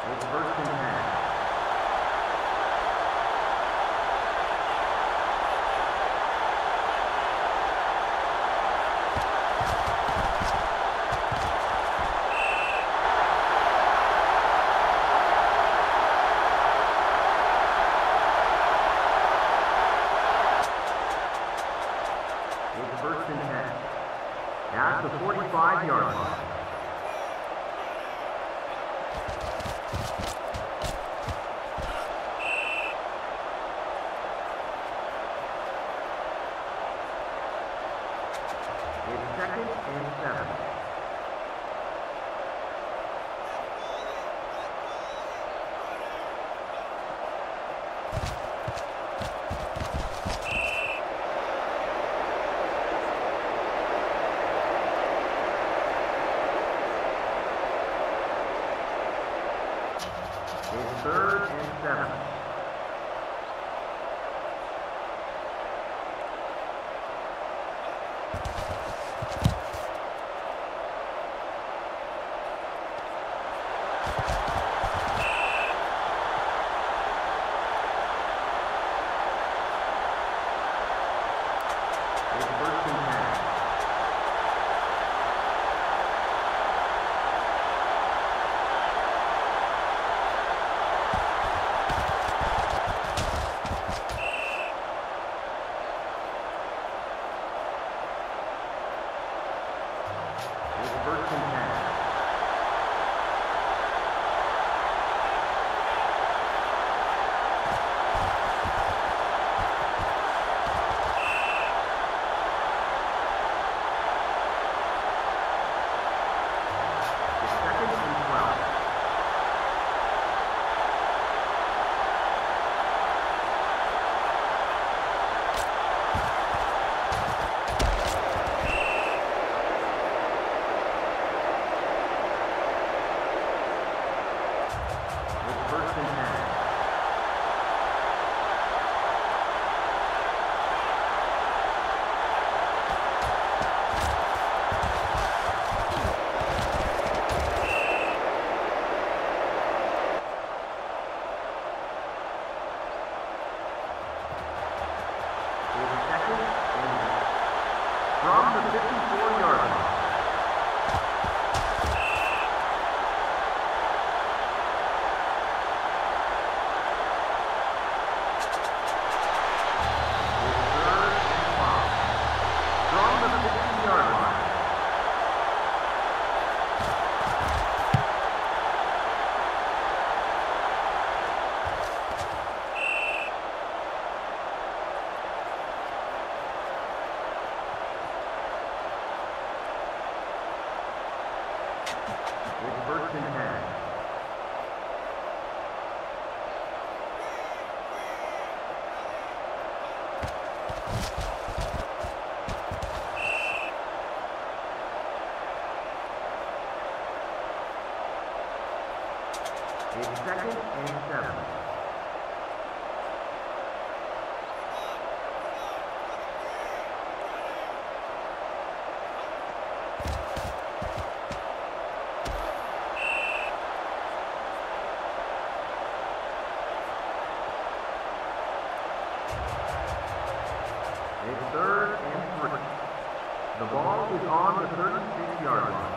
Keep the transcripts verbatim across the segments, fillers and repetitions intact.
It's first and ten. It's first and ten. At the forty-five yard line. It's second and seven. It's third and seven. It's first and ten. It's first and ten. It's second and twelve. It's first and ten. It's second and from the fifty-four yard line. From the fifty yard line. It's first and ten. It's second and seven. It's third and three. The ball is on the thirty-six yard line.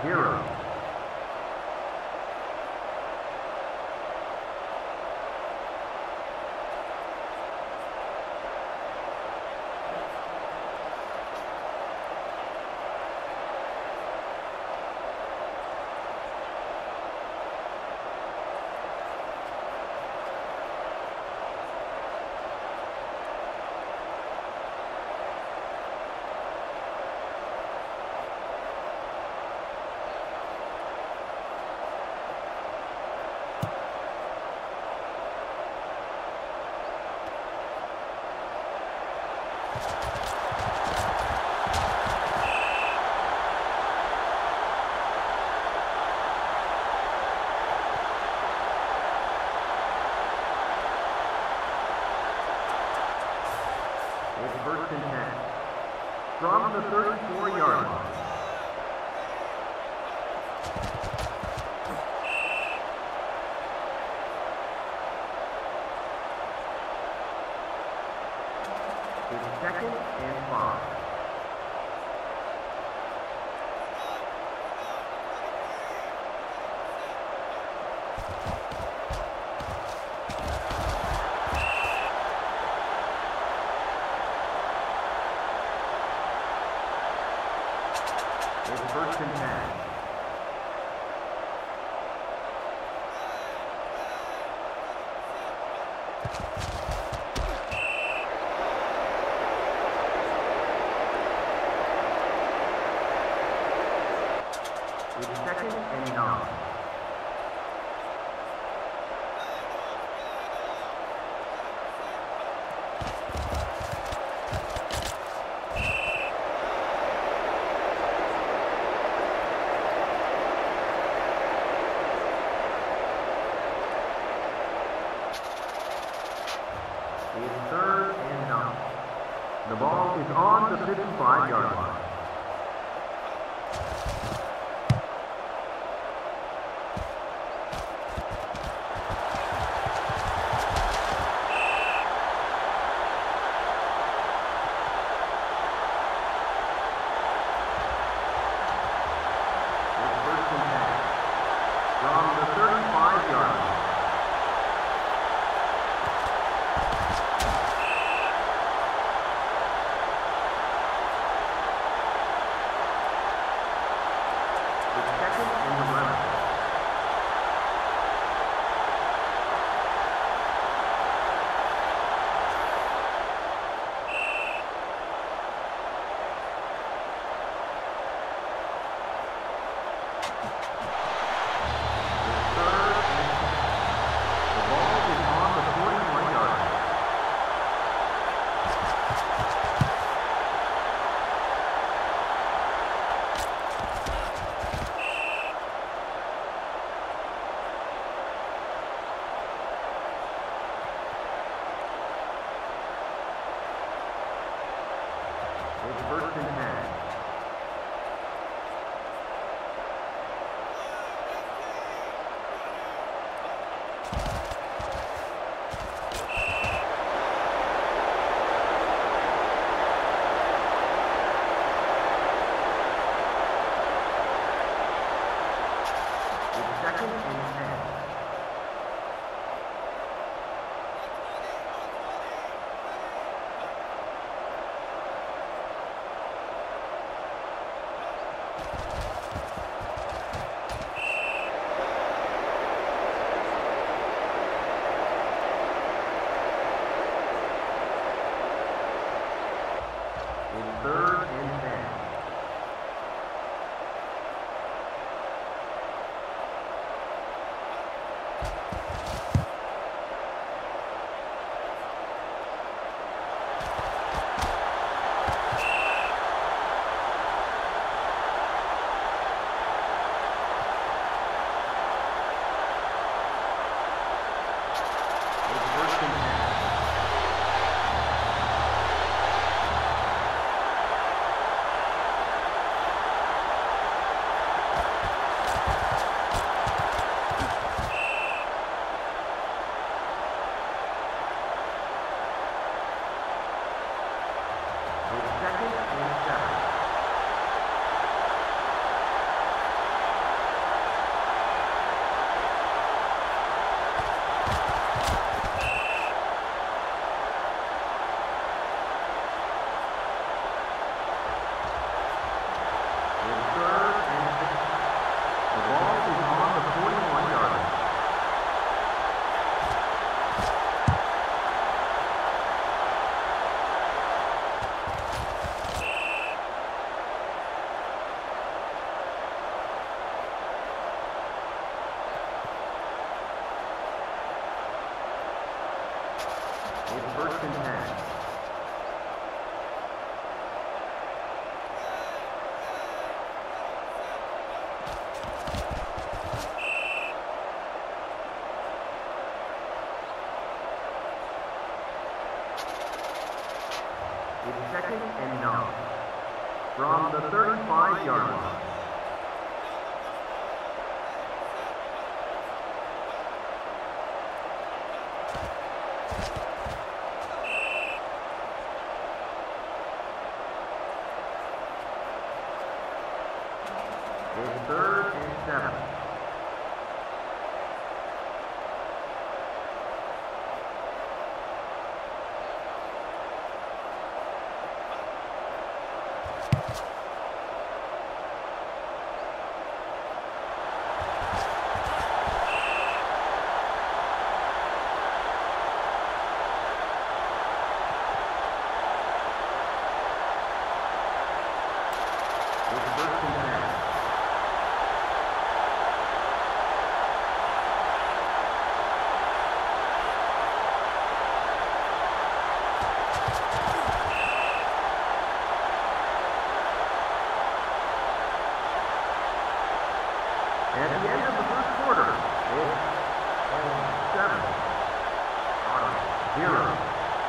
zero. It's first and ten. From the thirty-four yard line. It's second and five. It's first and ten. It's second and nine. It's third and nine. The ball is on the fifty-five yard line. It's first and ten. From the thirty-five yard line. It's second and eleven. It's third and ten. The ball is on the forty-one yard line. It's first and ten. It's second and ten. It's third and ten. It's first and ten. first and ten. It's second and nine. From the thirty-five yard line. It's third and seven. At the end of the first quarter, it's seven, Ottawa zero.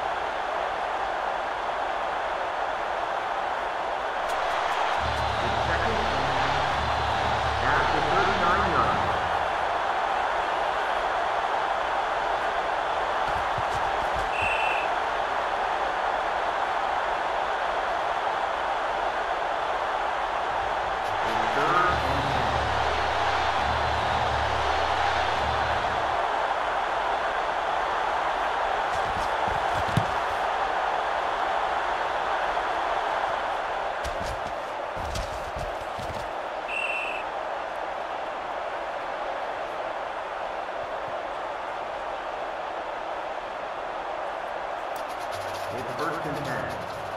It's second at the thirty-nine yard line. It's third and ten. It's first and ten.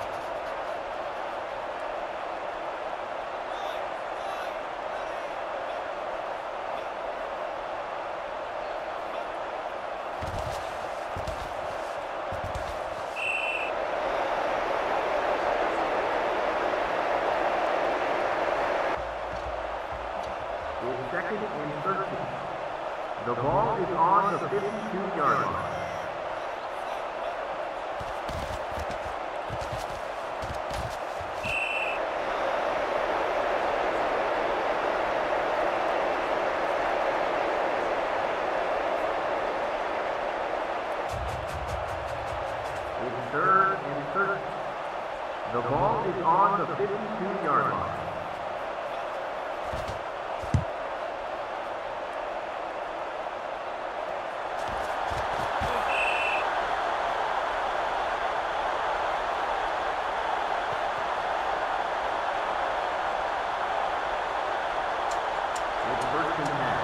It's second and thirteen. The ball is on the fifty-two yard line. It's third and thirteen. The ball is on the fifty-two yard line. It's first and ten.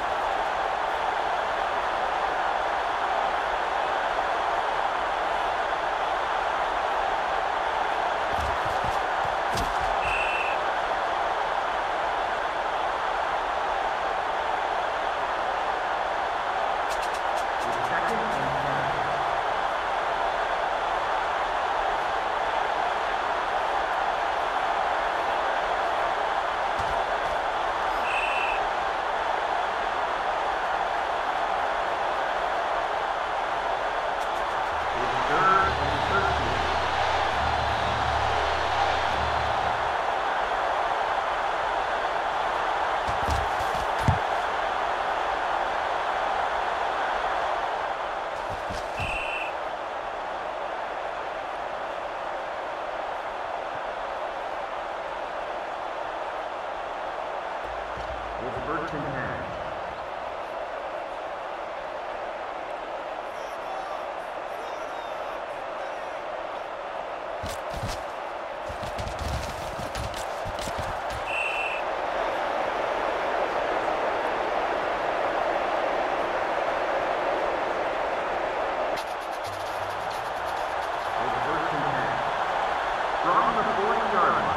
It's first and ten. It's first and ten. From the forty yard line.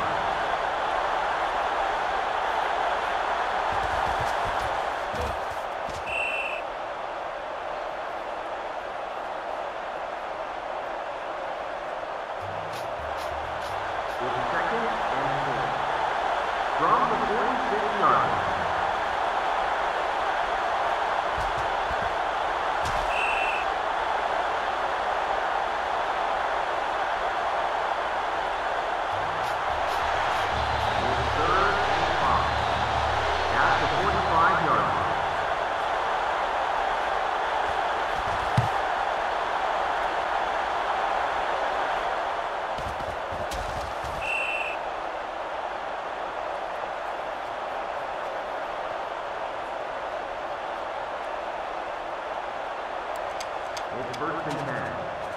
It's first and ten.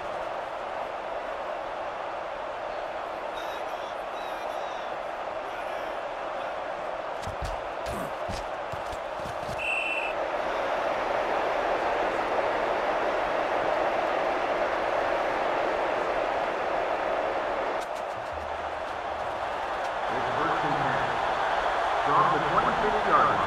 From the twenty-six yard line.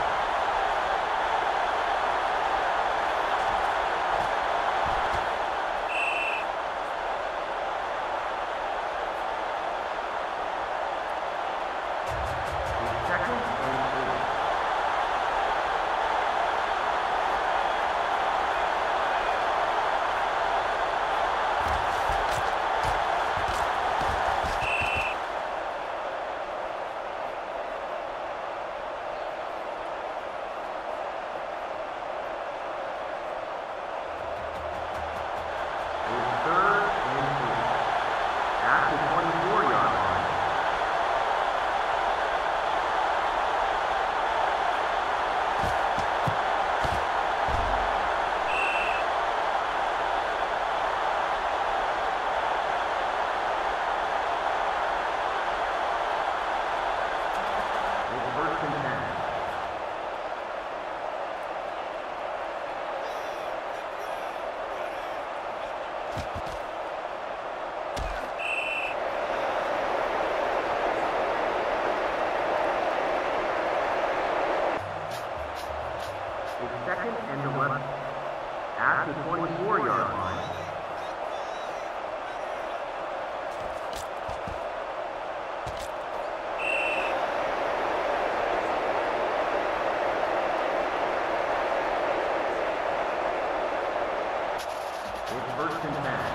It's second and eight. It's second and eleven at the twenty-four yard line. It's first and ten.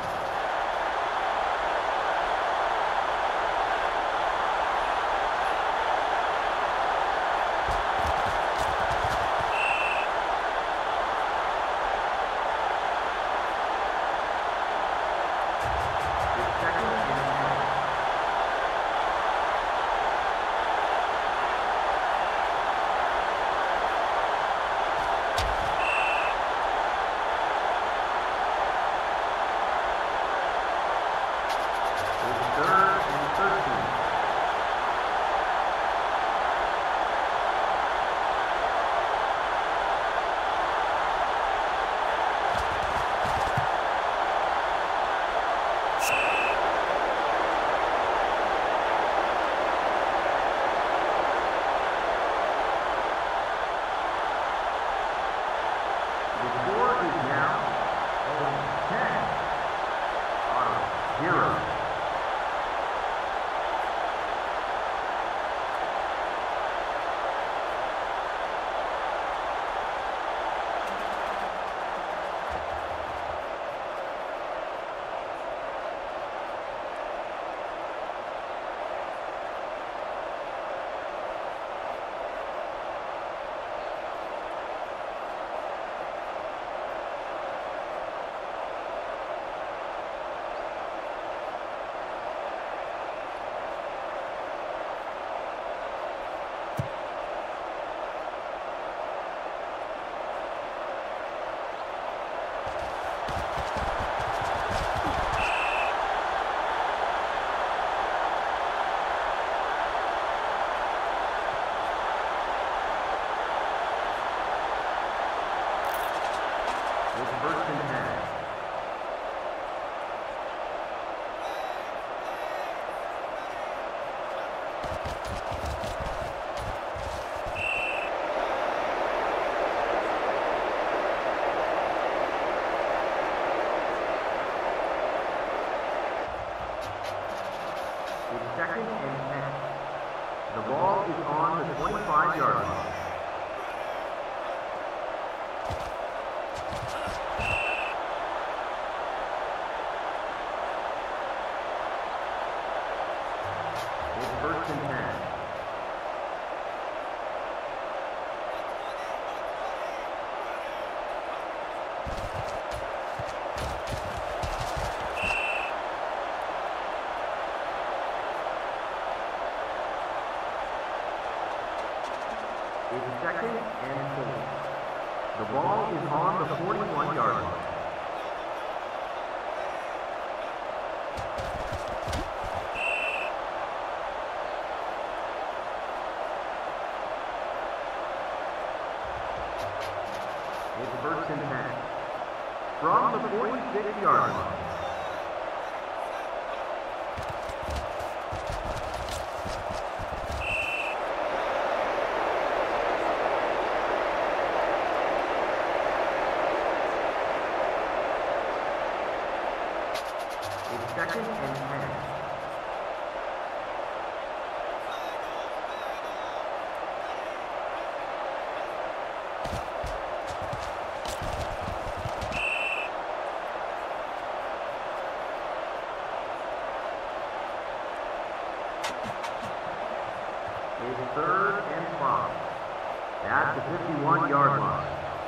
Second and ten. The ball is on the twenty-five yard line. It's first and ten. It's second and four. The ball is on the forty-one yard line. and ten. From the forty-six yard line. It's second and ten. It's third and five. At the fifty-one yard line.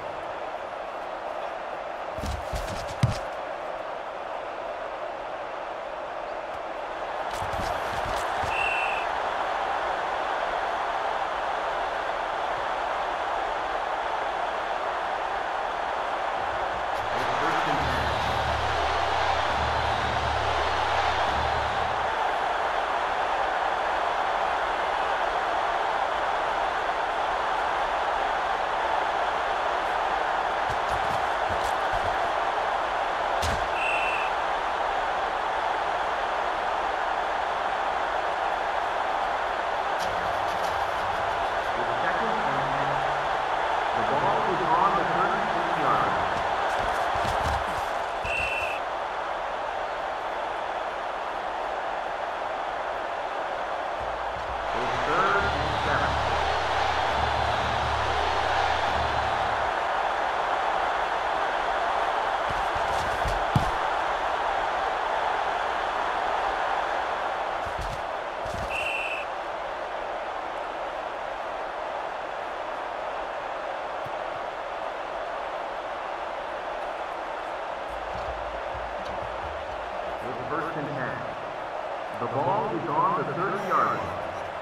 First and ten. The ball is on the thirty yard line.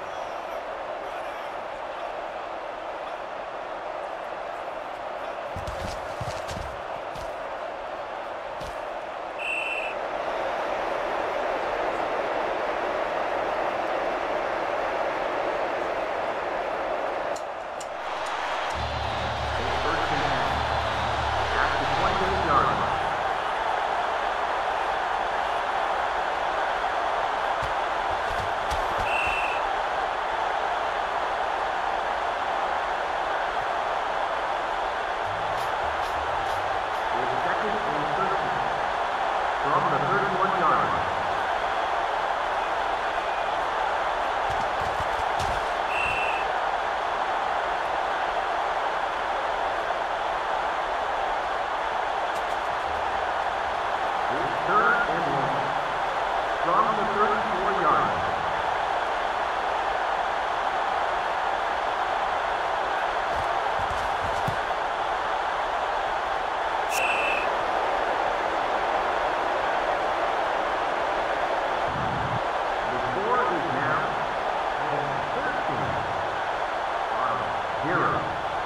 From the thirty-one yard line. It's third and one. From the thirty-four yard line. Zero.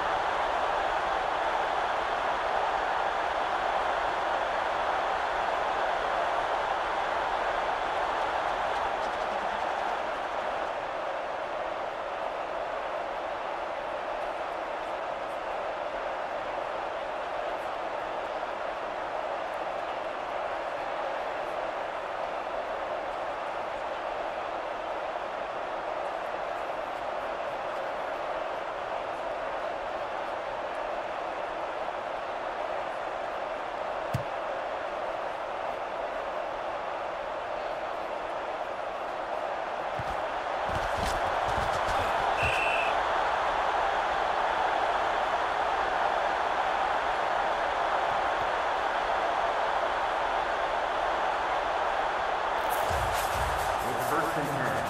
First and ten.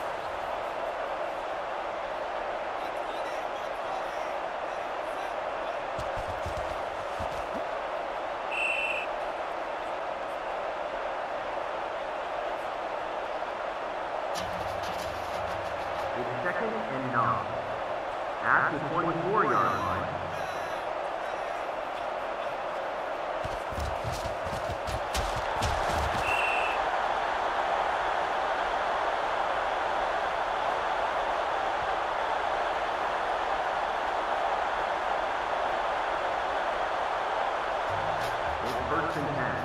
It's second and nine. At the twenty-four yard line. first and ten.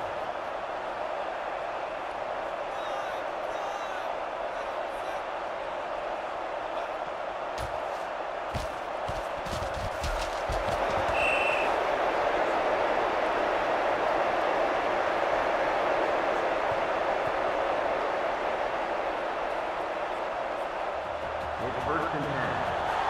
It's first and ten.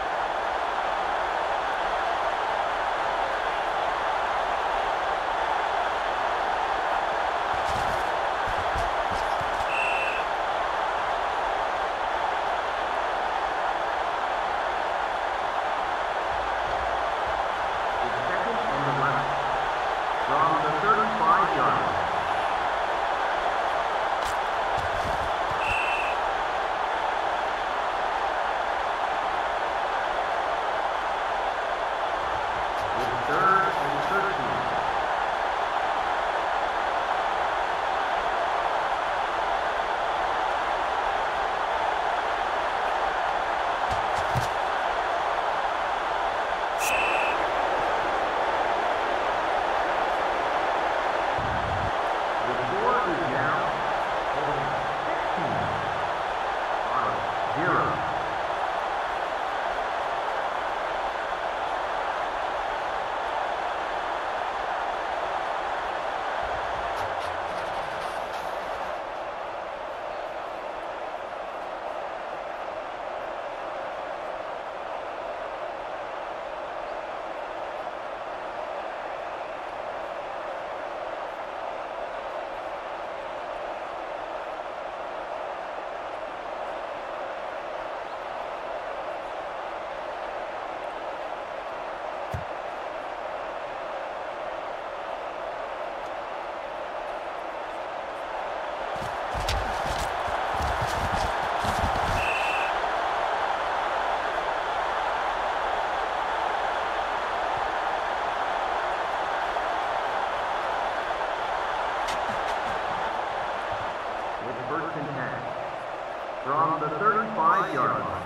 From the thirty-five yard line.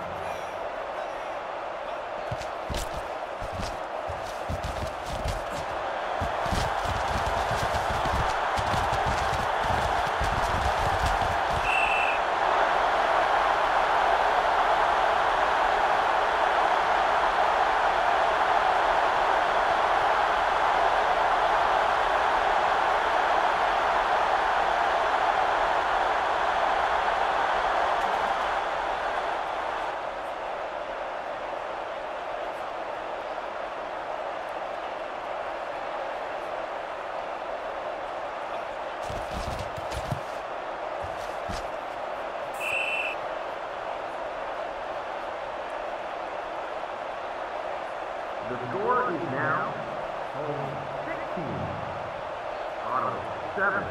The score is now home sixteen, Ottawa seven.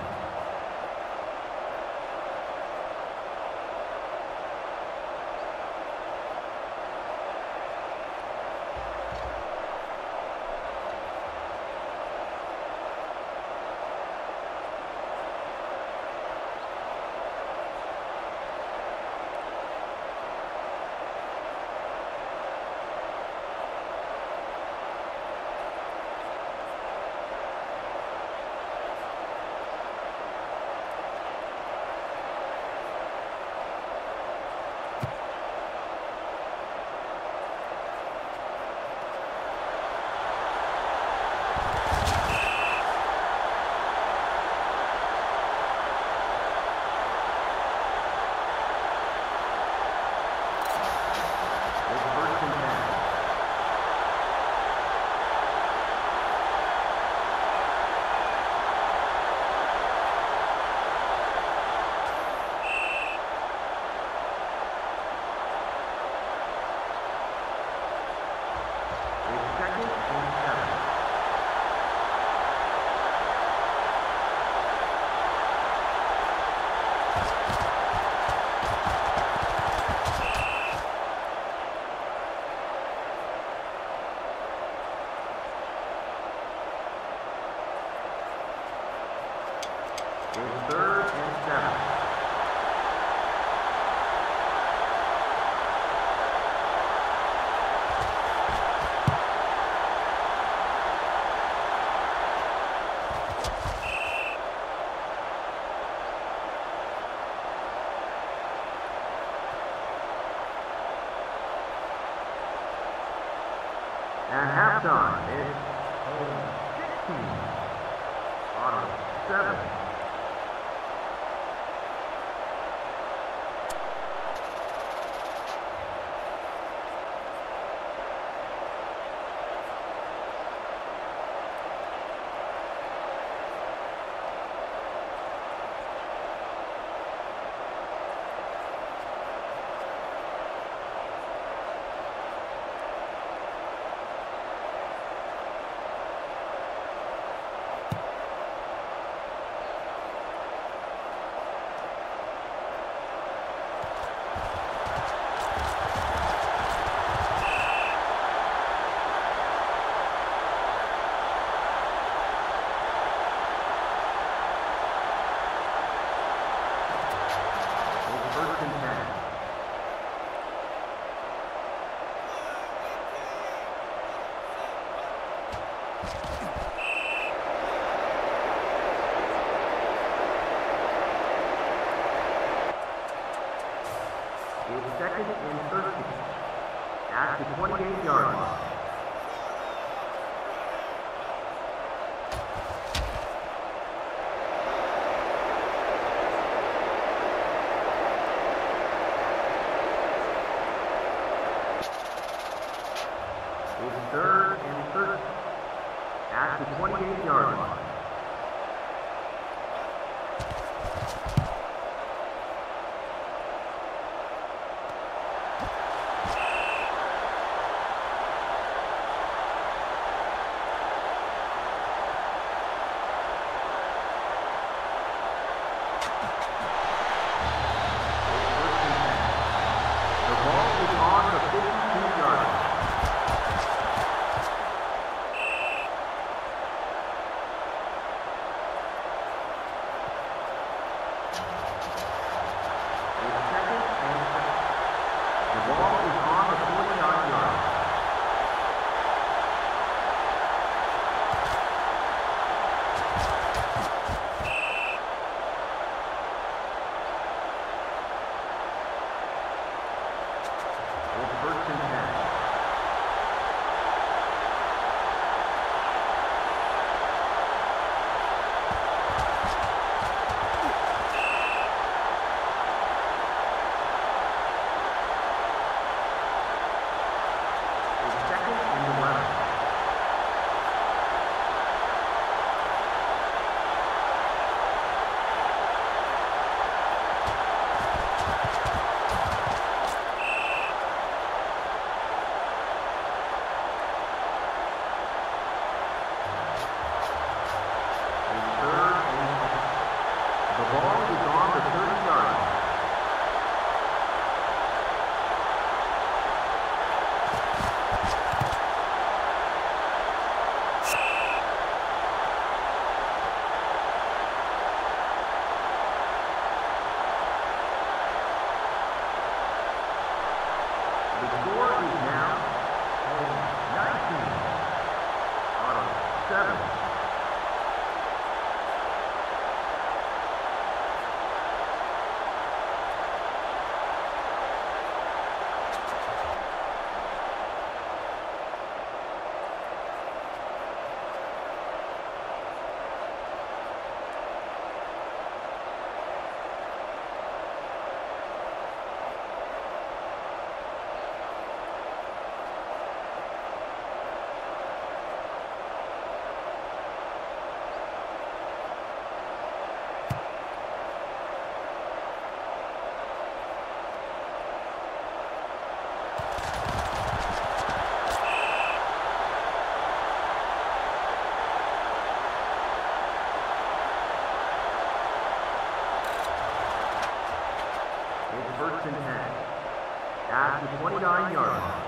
It's third and seven. halftime, it's sixteen, Ottawa seven. Second and thirteen at the twenty-eight yard line. It's third and thirteen at the twenty-eight yard line. First and ten at the twenty-nine yard line.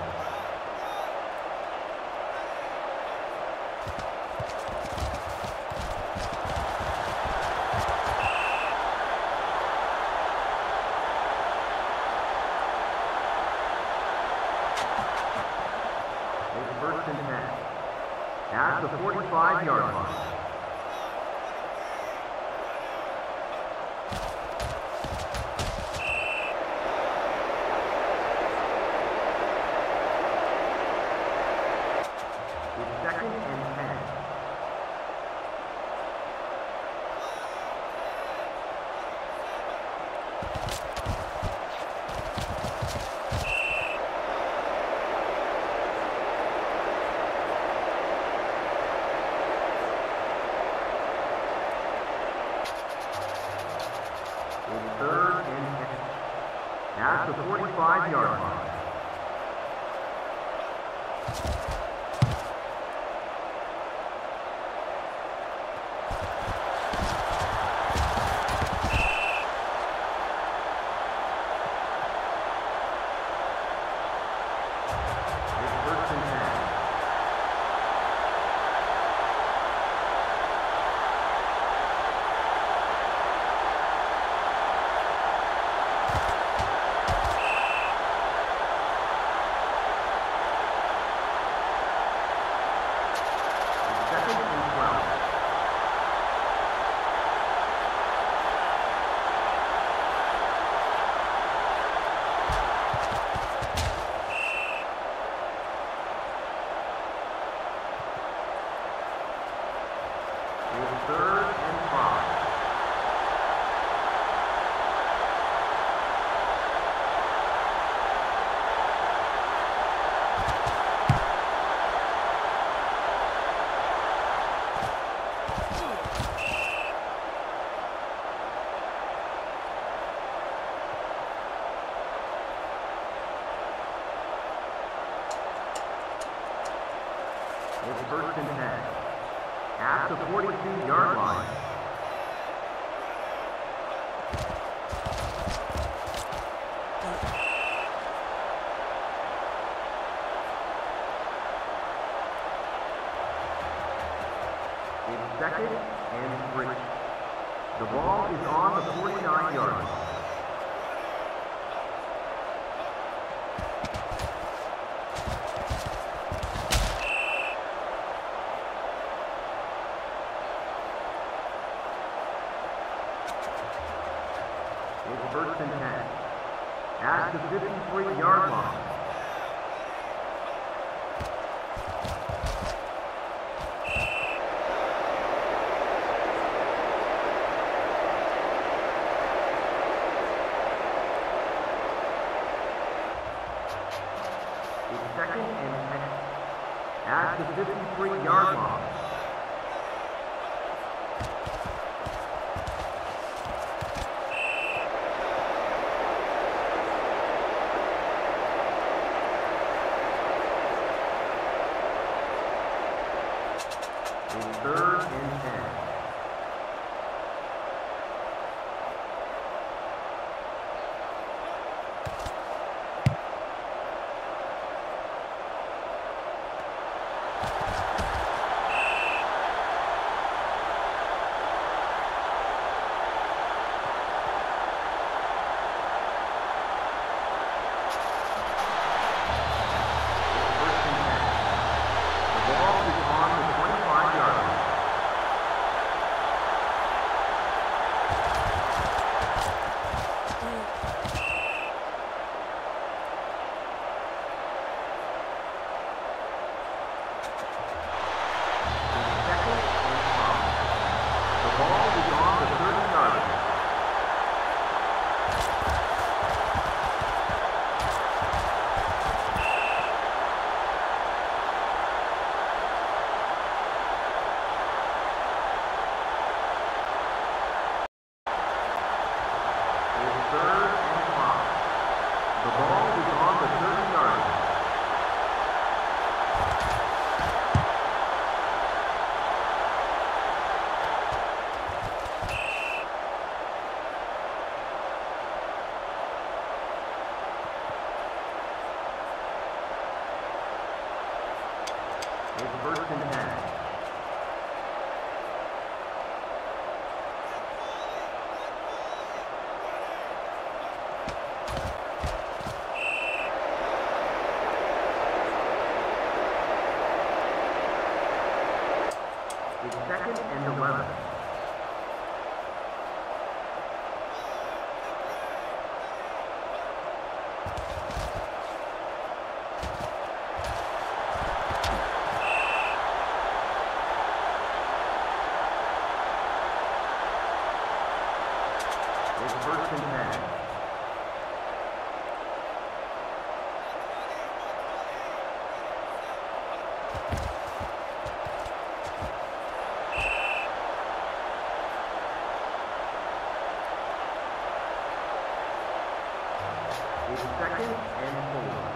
It's first and ten at the forty-five yard line. at the forty-five yard line. It's first and ten at the forty-two yard line. It's second and three. The ball is on the forty-nine yard line. It's first and ten at the fifty-three yard line. It's second and ten at the fifty-three yard line. It's third and ten. It's first and ten. It's second and eleven. It's first and ten. It's second and four.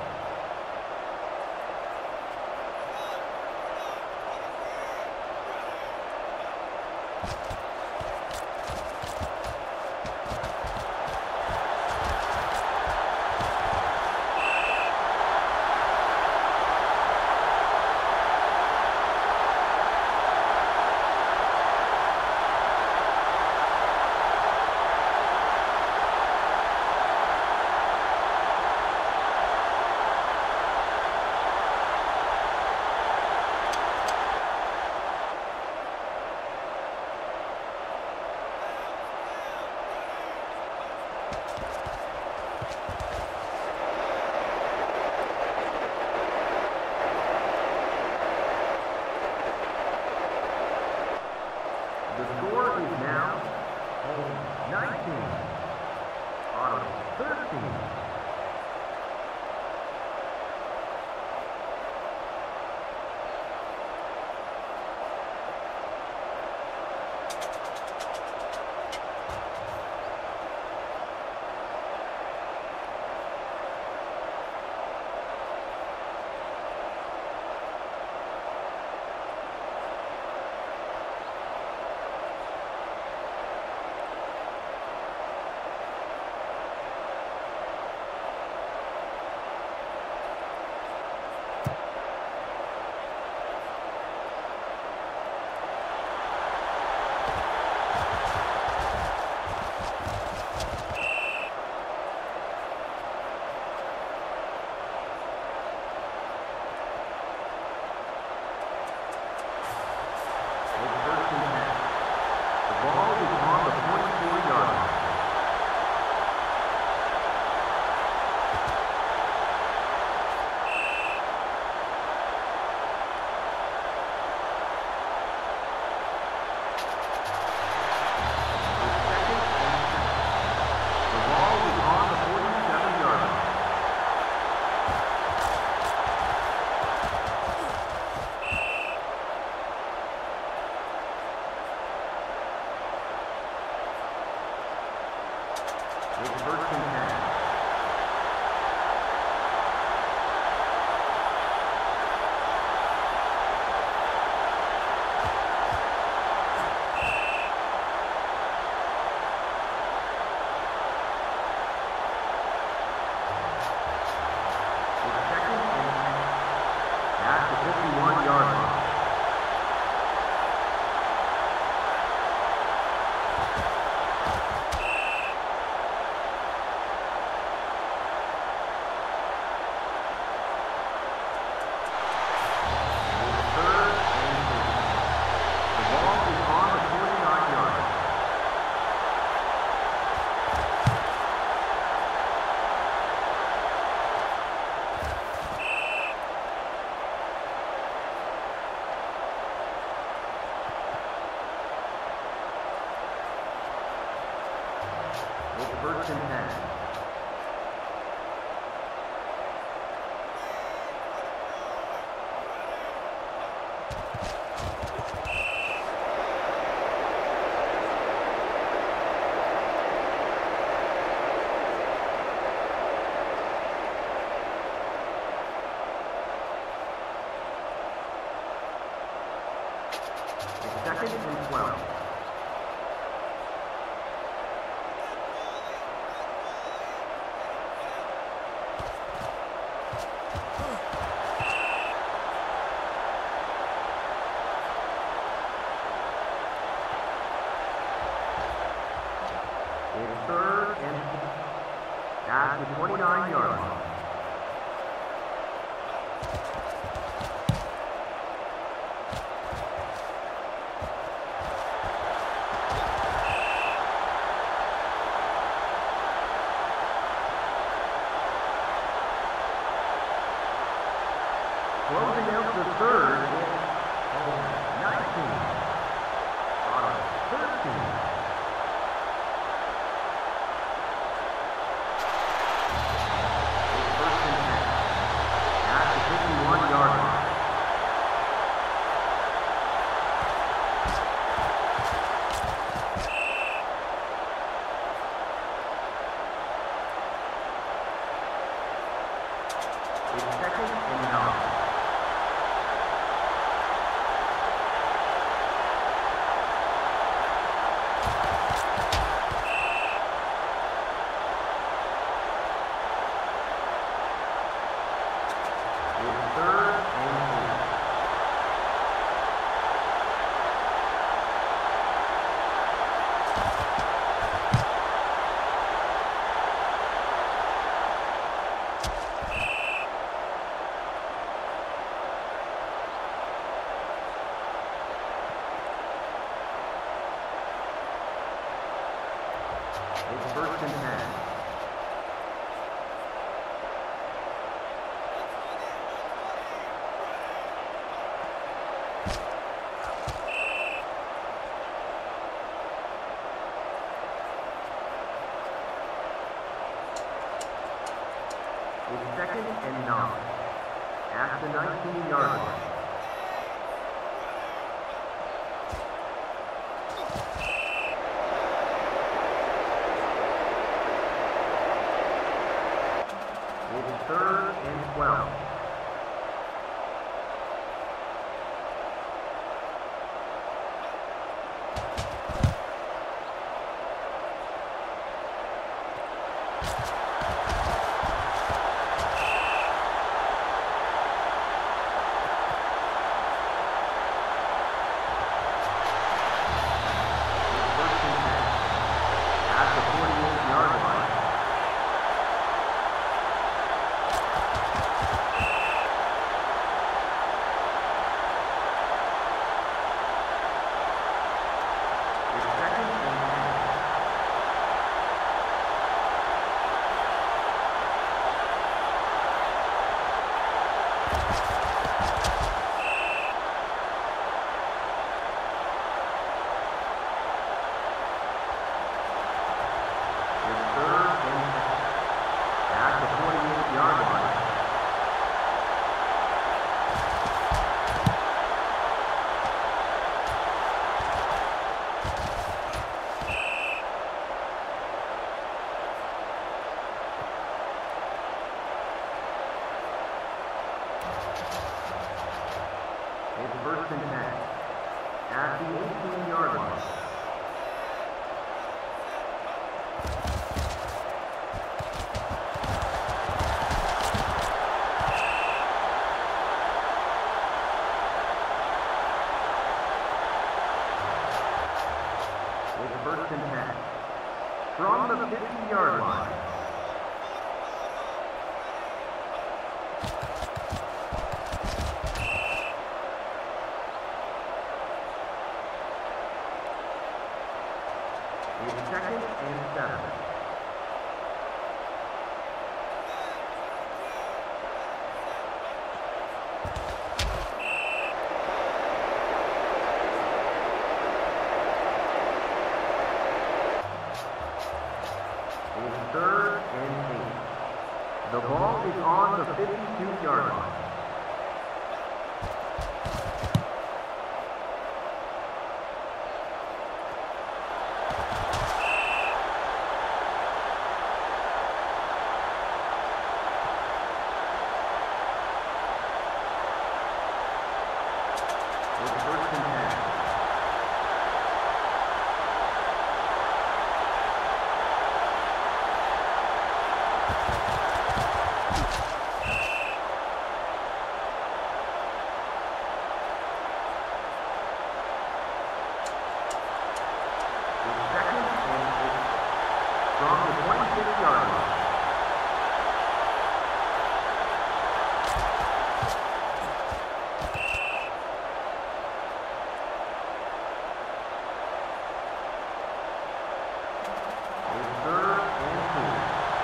The score is now nineteen, Ottawa thirteen. It's first and ten. It's second and ten. At the fifty-one yard line. It's first and ten. It's second and twelve. It's third and at the twenty-nine yard line. Closing out the third is nineteen, Ottawa thirteen. It's first and ten. It's second and nine. At the nineteen-yard line. It's third and twelve. It's first and ten. At the eighteen-yard line. It's first and ten. From the fifty-yard line. It's second and seven. It's third and eight. The ball is on the fifty-two-yard line. It's first and ten. It's second and eight. From the twenty-six-yard line. It's third and two.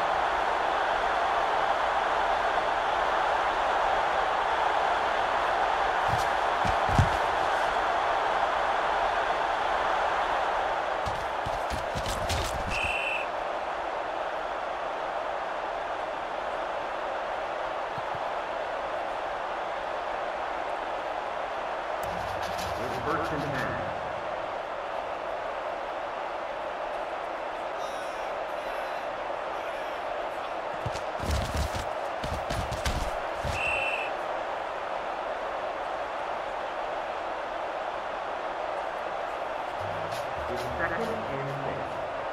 It's first and ten. It's second and six.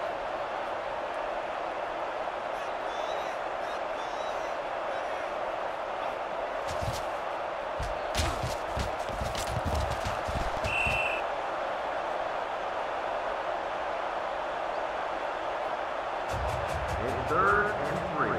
It's third and three.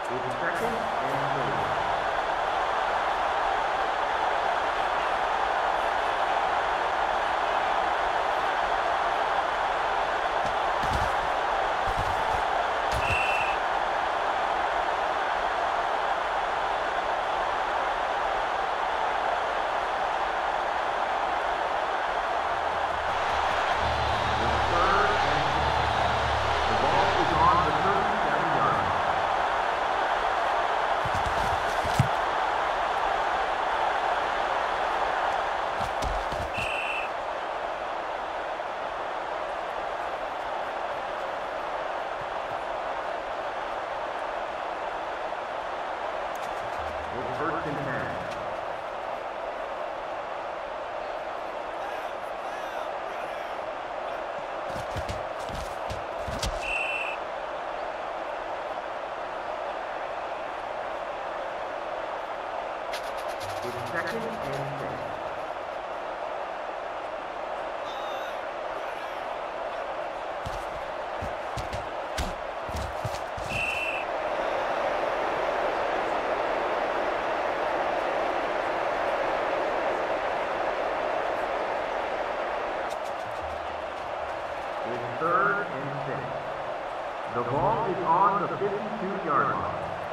It's second and four. First and ten. It's second and six. It's third and six. The ball is on the fifty-two yard line.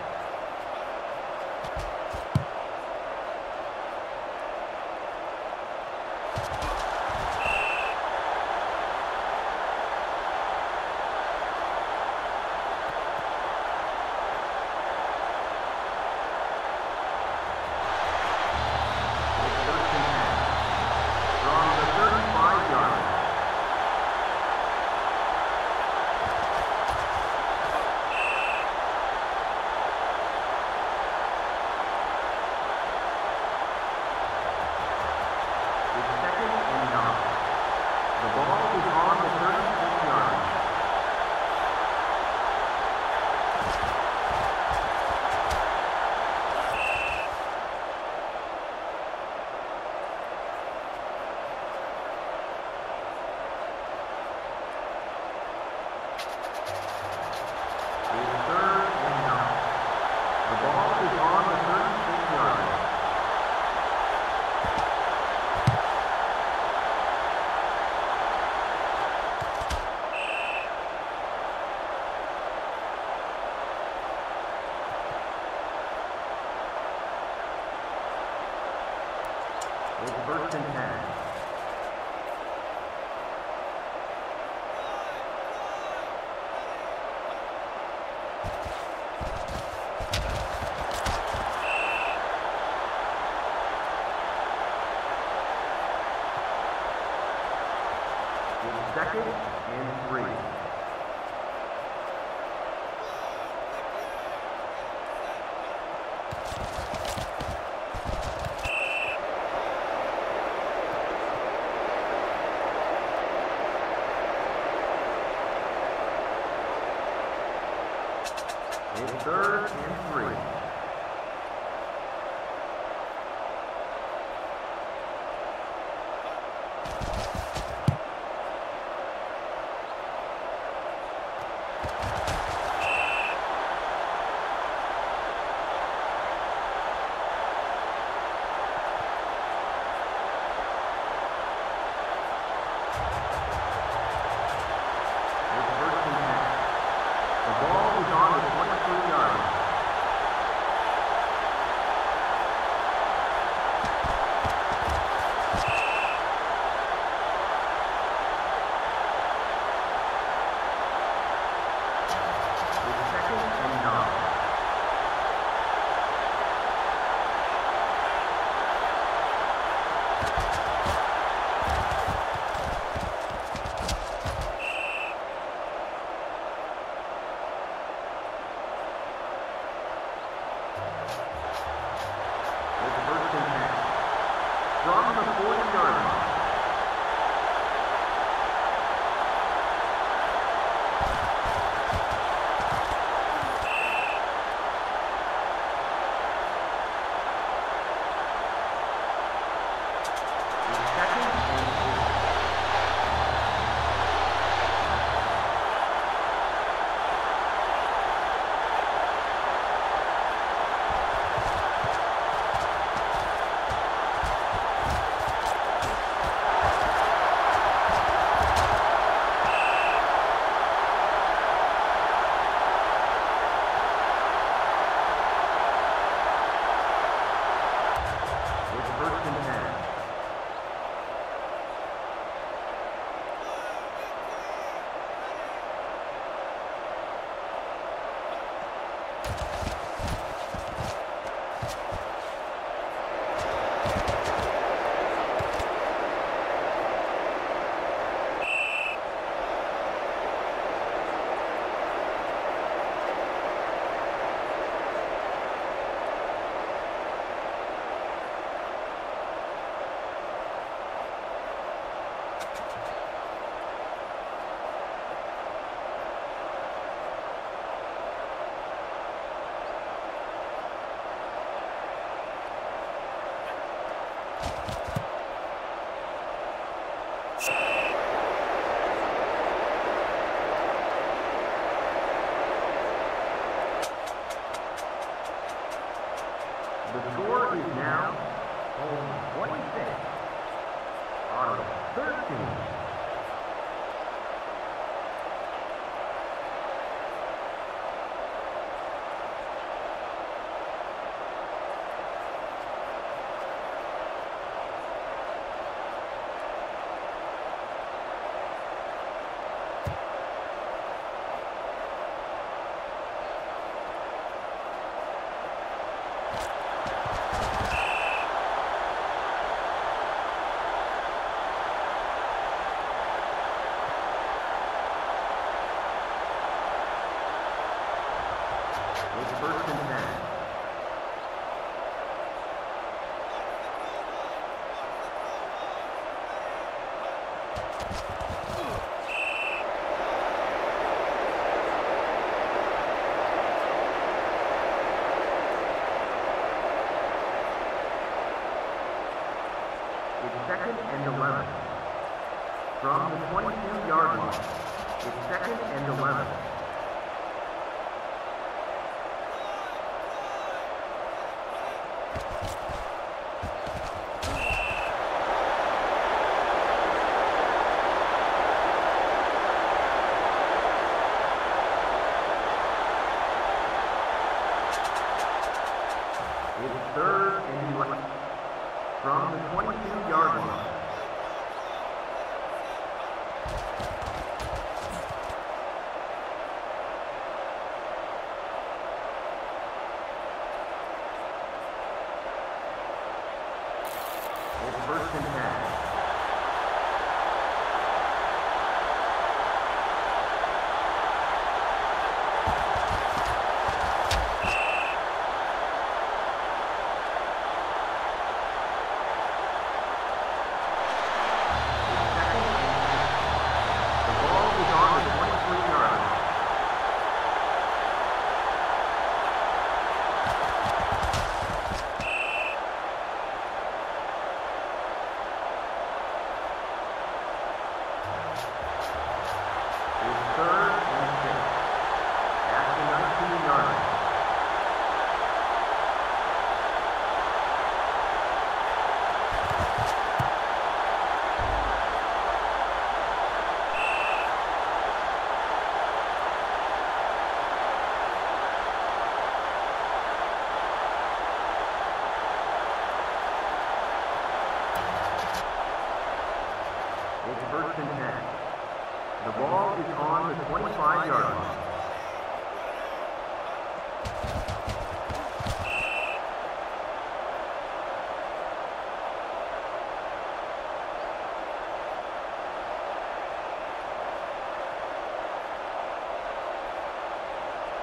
It's first and ten. It's second and three. It's third and three. From the forty yard line. It's The score is now home twenty-six, Ottawa thirteen. It's first and ten. It's second and eleven. From the twenty-two yard line, it's second and eleven. It's third and eleven. From the twenty-two yard line. It's first and ten. It's first and ten. The ball is on the twenty-five yard line.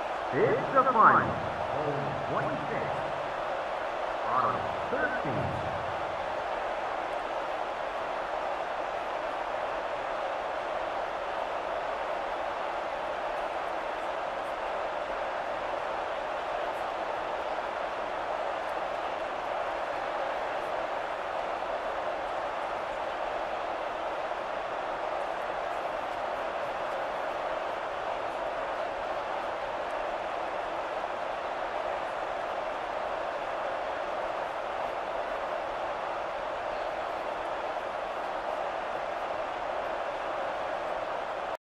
It's the final. Home twenty-six, Ottawa thirteen.